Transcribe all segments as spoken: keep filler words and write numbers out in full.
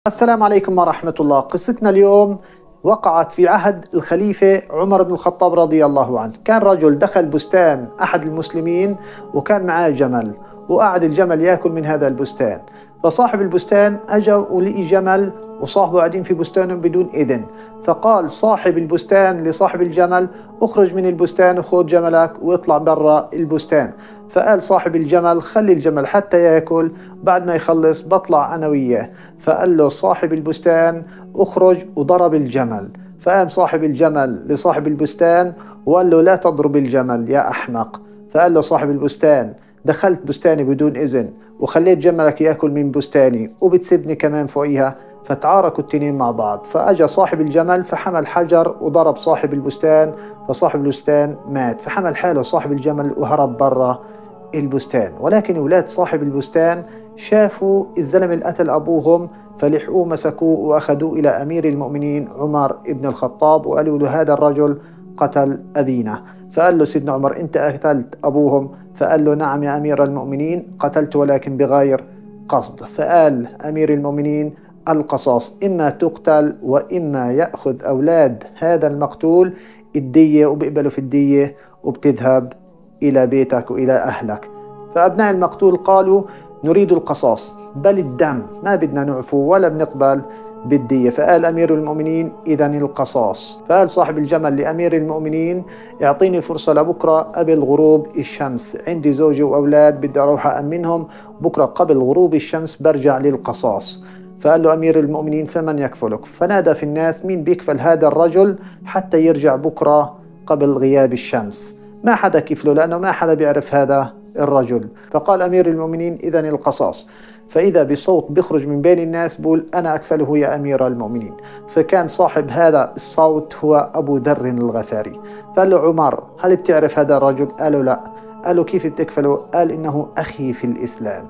السلام عليكم ورحمة الله. قصتنا اليوم وقعت في عهد الخليفة عمر بن الخطاب رضي الله عنه. كان رجل دخل بستان أحد المسلمين وكان معاه جمل، وقعد الجمل يأكل من هذا البستان. فصاحب البستان أجا ولقي جمل وصاحبه قاعدين في بستانهم بدون إذن، فقال صاحب البستان لصاحب الجمل: اخرج من البستان وخذ جملك واطلع برا البستان. فقال صاحب الجمل: خلي الجمل حتى يأكل، بعد ما يخلص بطلع أنا وياه. فقال له صاحب البستان: اخرج، وضرب الجمل. فقام صاحب الجمل لصاحب البستان وقال له: لا تضرب الجمل يا أحمق. فقال له صاحب البستان: دخلت بستاني بدون إذن وخليت جملك يأكل من بستاني وبتسبني كمان فوقيها. فتعاركوا التنين مع بعض، فأجا صاحب الجمل فحمل حجر وضرب صاحب البستان، فصاحب البستان مات. فحمل حاله صاحب الجمل وهرب برا البستان. ولكن أولاد صاحب البستان شافوا الزلمة اللي قتل أبوهم، فلحقوه مسكوه وأخذوه إلى أمير المؤمنين عمر بن الخطاب وقالوا له: هذا الرجل قتل أبينا. فقال له سيدنا عمر: أنت قتلت أبوهم؟ فقال له: نعم يا أمير المؤمنين، قتلت ولكن بغير قصد. فقال أمير المؤمنين: القصاص، إما تقتل وإما يأخذ أولاد هذا المقتول الدية، وبيقبلوا في الدية وبتذهب إلى بيتك وإلى أهلك. فأبناء المقتول قالوا: نريد القصاص، بل الدم، ما بدنا نعفو ولا بنقبل بالدية. فقال أمير المؤمنين: إذن القصاص. فقال صاحب الجمل لأمير المؤمنين: اعطيني فرصة لبكرة قبل غروب الشمس، عندي زوجي وأولاد بدي أروح أأمنهم، بكرة قبل غروب الشمس برجع للقصاص. فقال له أمير المؤمنين: فمن يكفلك؟ فنادى في الناس: مين بيكفل هذا الرجل حتى يرجع بكرة قبل غياب الشمس؟ ما حدا كفله، لأنه ما حدا بيعرف هذا الرجل. فقال أمير المؤمنين: إذن القصاص. فإذا بصوت بيخرج من بين الناس بقول: أنا أكفله يا أمير المؤمنين. فكان صاحب هذا الصوت هو أبو ذر الغفاري. فقال له عمر: هل بتعرف هذا الرجل؟ قالوا: لا. قالوا: كيف بتكفله؟ قال: إنه أخي في الإسلام.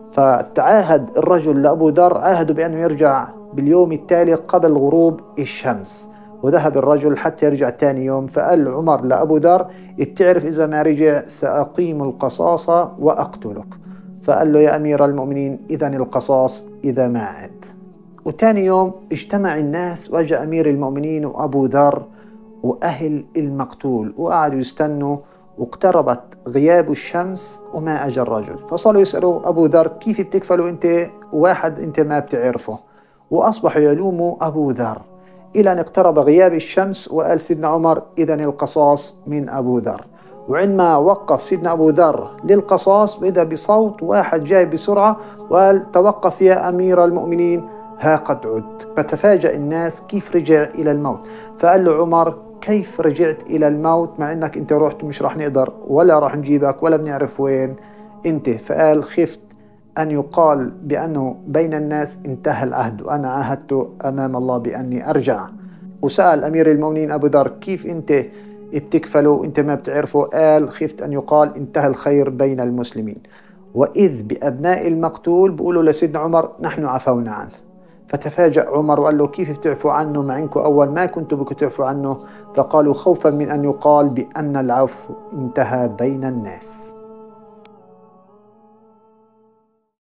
فتعاهد الرجل لأبو ذر، عاهده بأنه يرجع باليوم التالي قبل غروب الشمس، وذهب الرجل حتى يرجع ثاني يوم. فقال عمر لأبو ذر: بتعرف إذا ما رجع سأقيم القصاص وأقتلك. فقال له: يا أمير المؤمنين، إذن القصاص إذا ما عاد. وثاني يوم اجتمع الناس وجاء أمير المؤمنين وأبو ذر وأهل المقتول وقعدوا يستنوا، واقتربت غياب الشمس وما أجى الرجل. فصاروا يسألوا أبو ذر: كيف بتكفلوا أنت واحد أنت ما بتعرفه؟ وأصبحوا يلوموا أبو ذر إلى أن اقترب غياب الشمس. وقال سيدنا عمر: إذن القصاص من أبو ذر. وعندما وقف سيدنا أبو ذر للقصاص وإذا بصوت واحد جاي بسرعة وقال: توقف يا أمير المؤمنين، ها قد عدت. فتفاجأ الناس كيف رجع إلى الموت. فقال له عمر: كيف رجعت إلى الموت مع أنك أنت رحت مش راح نقدر ولا راح نجيبك ولا بنعرف وين أنت؟ فقال: خفت أن يقال بأنه بين الناس انتهى العهد، وأنا عاهدت أمام الله بأني أرجع. وسأل أمير المؤمنين أبو ذر: كيف أنت بتكفله وأنت ما بتعرفه؟ قال: خفت أن يقال انتهى الخير بين المسلمين. وإذ بأبناء المقتول بيقولوا لسيدنا عمر: نحن عفونا عنه. فتفاجأ عمر وقال له: كيف بتعفوا عنه مع انكم أول ما كنتوا بدكم تعفوا عنه؟ فقالوا: خوفا من أن يقال بأن العفو انتهى بين الناس.